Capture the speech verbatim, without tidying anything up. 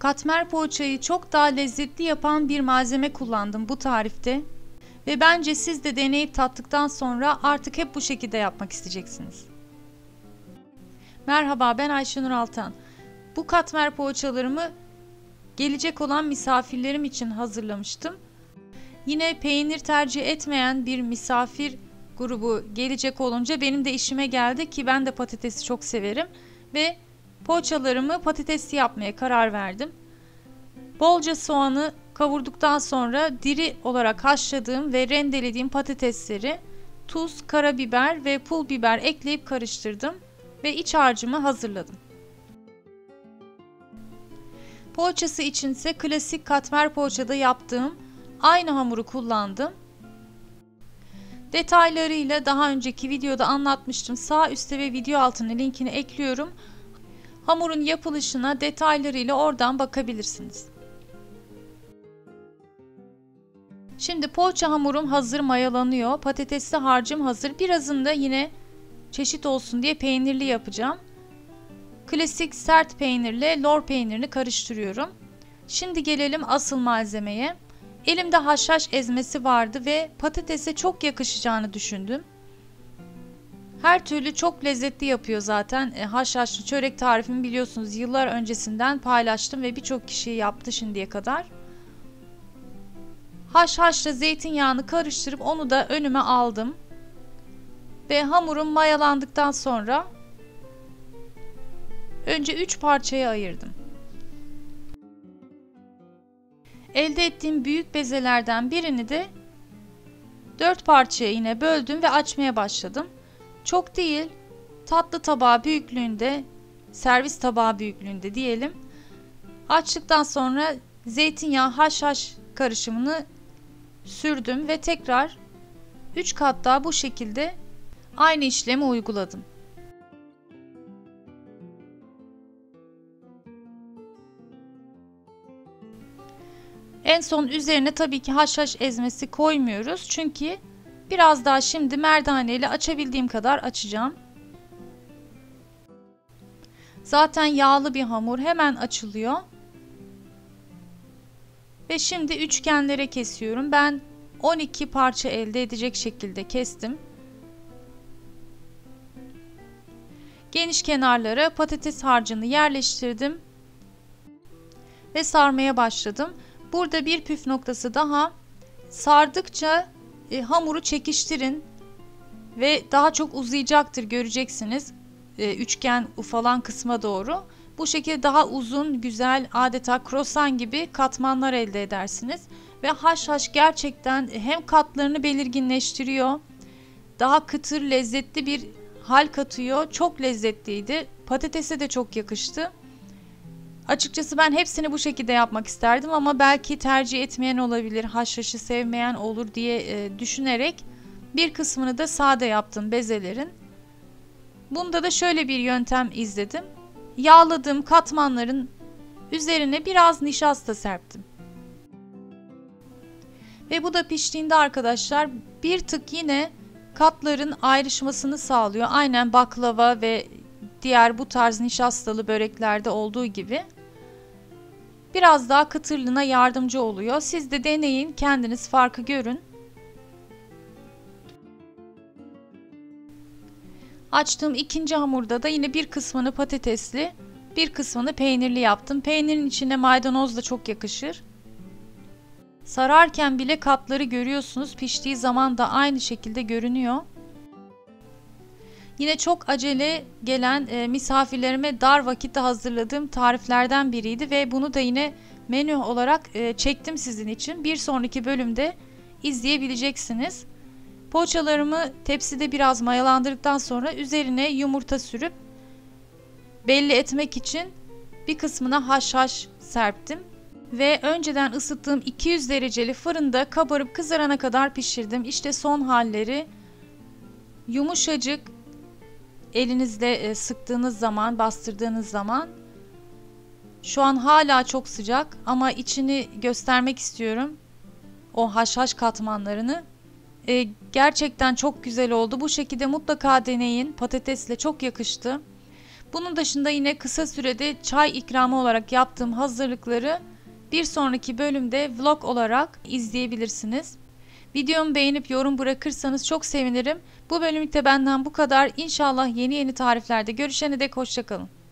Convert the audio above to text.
Katmer poğaçayı çok daha lezzetli yapan bir malzeme kullandım bu tarifte. Ve bence siz de deneyip tattıktan sonra artık hep bu şekilde yapmak isteyeceksiniz. Merhaba, ben Ayşenur Altan. Bu katmer poğaçalarımı gelecek olan misafirlerim için hazırlamıştım. Yine peynir tercih etmeyen bir misafir grubu gelecek olunca benim de işime geldi ki ben de patatesi çok severim ve poğaçalarımı patatesli yapmaya karar verdim. Bolca soğanı kavurduktan sonra diri olarak haşladığım ve rendelediğim patatesleri tuz, karabiber ve pul biber ekleyip karıştırdım ve iç harcımı hazırladım. Poğaçası içinse klasik katmer poğaçada yaptığım aynı hamuru kullandım. Detaylarıyla daha önceki videoda anlatmıştım. Sağ üstte ve video altına linkini ekliyorum. Hamurun yapılışına detaylarıyla oradan bakabilirsiniz. Şimdi poğaça hamurum hazır mayalanıyor. Patatesli harcım hazır. Birazını da yine çeşit olsun diye peynirli yapacağım. Klasik sert peynirle lor peynirini karıştırıyorum. Şimdi gelelim asıl malzemeye. Elimde haşhaş ezmesi vardı ve patatese çok yakışacağını düşündüm. Her türlü çok lezzetli yapıyor zaten. E, haşhaşlı çörek tarifimi biliyorsunuz, yıllar öncesinden paylaştım ve birçok kişi yaptı şimdiye kadar. Haşhaşla zeytinyağını karıştırıp onu da önüme aldım. Ve hamurum mayalandıktan sonra önce üç parçaya ayırdım. Elde ettiğim büyük bezelerden birini de dört parçaya yine böldüm ve açmaya başladım. Çok değil, tatlı tabağı büyüklüğünde, servis tabağı büyüklüğünde diyelim. Açtıktan sonra zeytinyağı haşhaş karışımını sürdüm ve tekrar üç kat daha bu şekilde aynı işlemi uyguladım. En son üzerine tabii ki haşhaş ezmesi koymuyoruz. Çünkü biraz daha şimdi merdane ile açabildiğim kadar açacağım. Zaten yağlı bir hamur, hemen açılıyor. Ve şimdi üçgenlere kesiyorum. Ben on iki parça elde edecek şekilde kestim. Geniş kenarlara patates harcını yerleştirdim. Ve sarmaya başladım. Burada bir püf noktası daha. Sardıkça e, hamuru çekiştirin ve daha çok uzayacaktır, göreceksiniz. E, üçgen ufalan kısma doğru. Bu şekilde daha uzun, güzel, adeta krosan gibi katmanlar elde edersiniz. Ve haşhaş gerçekten hem katlarını belirginleştiriyor, daha kıtır, lezzetli bir hal katıyor. Çok lezzetliydi. Patatese de çok yakıştı. Açıkçası ben hepsini bu şekilde yapmak isterdim ama belki tercih etmeyen olabilir, haşhaşı sevmeyen olur diye e, düşünerek bir kısmını da sade yaptım bezelerin. Bunda da şöyle bir yöntem izledim. Yağladığım katmanların üzerine biraz nişasta serptim. Ve bu da piştiğinde arkadaşlar bir tık yine katların ayrışmasını sağlıyor. Aynen baklava ve diğer bu tarz nişastalı böreklerde olduğu gibi. Biraz daha kıtırlığına yardımcı oluyor. Siz de deneyin, kendiniz farkı görün. Açtığım ikinci hamurda da yine bir kısmını patatesli, bir kısmını peynirli yaptım. Peynirin içine maydanoz da çok yakışır. Sararken bile katları görüyorsunuz. Piştiği zaman da aynı şekilde görünüyor. Yine çok acele gelen e, misafirlerime dar vakitte hazırladığım tariflerden biriydi ve bunu da yine menü olarak e, çektim sizin için. Bir sonraki bölümde izleyebileceksiniz. Poğaçalarımı tepside biraz mayalandırdıktan sonra üzerine yumurta sürüp belli etmek için bir kısmına haşhaş serptim. Ve önceden ısıttığım iki yüz dereceli fırında kabarıp kızarana kadar pişirdim. İşte son halleri. Yumuşacık, elinizle sıktığınız zaman, bastırdığınız zaman. Şu an hala çok sıcak ama içini göstermek istiyorum. O haşhaş katmanlarını. Ee, gerçekten çok güzel oldu. Bu şekilde mutlaka deneyin. Patatesle çok yakıştı. Bunun dışında yine kısa sürede çay ikramı olarak yaptığım hazırlıkları bir sonraki bölümde vlog olarak izleyebilirsiniz. Videomu beğenip yorum bırakırsanız çok sevinirim. Bu bölümlükte benden bu kadar. İnşallah yeni yeni tariflerde görüşene dek hoşça kalın.